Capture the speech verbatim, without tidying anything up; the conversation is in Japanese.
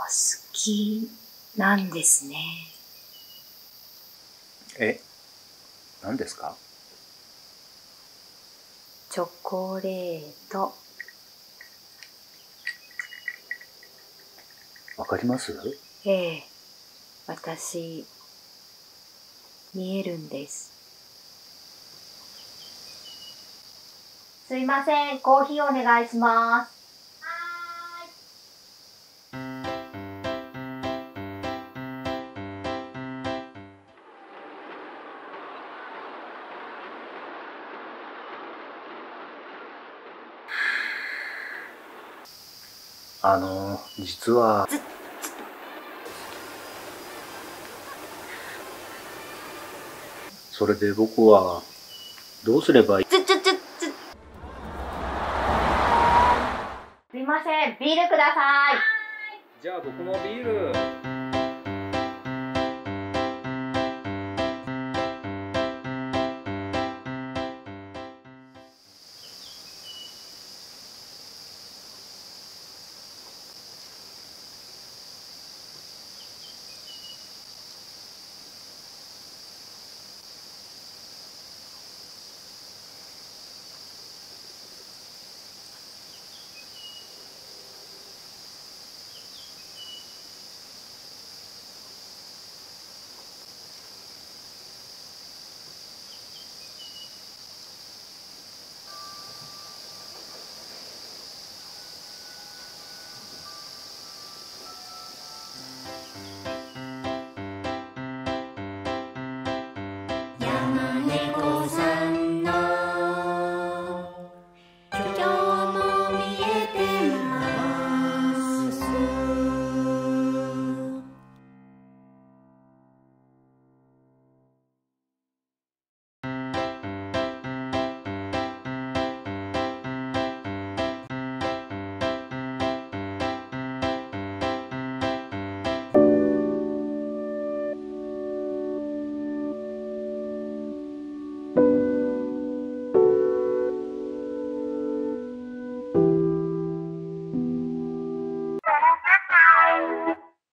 好きなんですね。 え、何ですか？ チョコレート。 わかります？ ええ、私、見えるんです。すいません、コーヒーお願いします。 あの、実は。 ず、 それで僕は、どうすればいい？ ず、ず、ず、ず。すいません、ビールください。 じゃあ僕もビール。